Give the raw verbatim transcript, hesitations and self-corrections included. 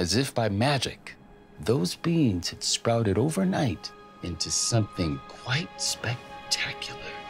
As if by magic, those beans had sprouted overnight into something quite spectacular.